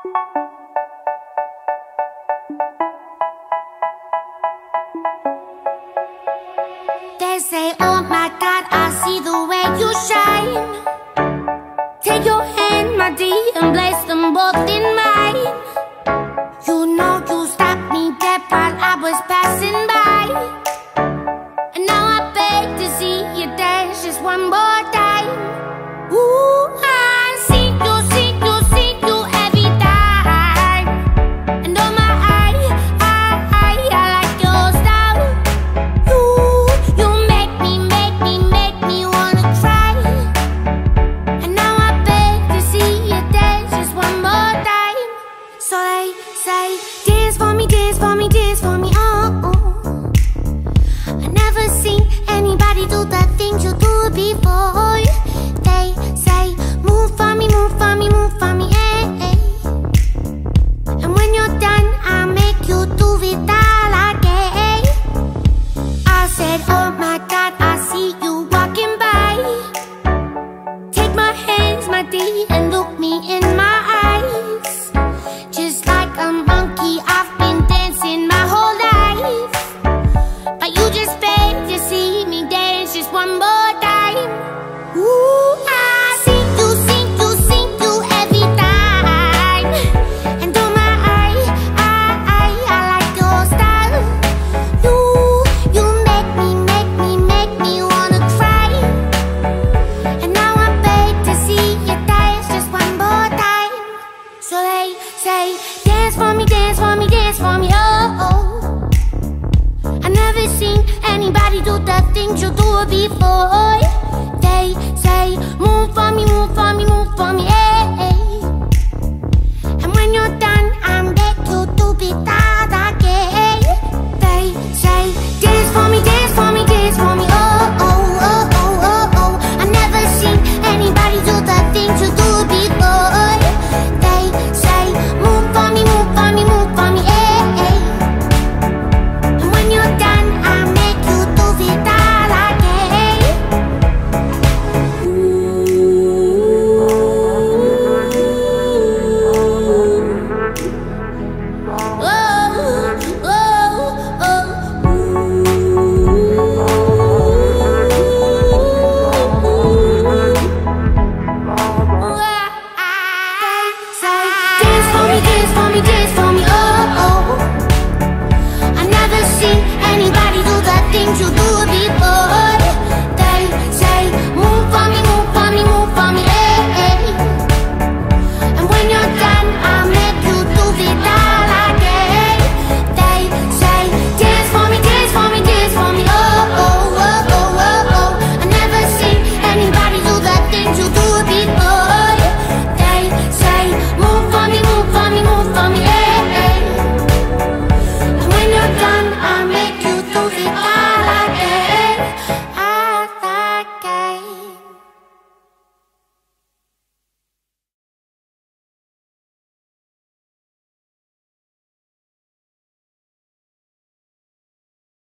They say, oh my God, I see the way you shine. Take your hand, my dear, and place them both in mine. You know you stopped me dead while I was passing by, and now I beg to see you dance just one more time. Ooh, I see you every time. And oh my, I like your style. You make me wanna cry. And now I beg to see you dance just one more time. So they say, dance for me, dance for me, dance for me, oh. I never seen anybody do the things you do before. They say, move for me, move for me, move for me, eh, eh. And when you're done, I'll make you do it all again. I said, oh my God, I see you walking by. Take my hands, my dear,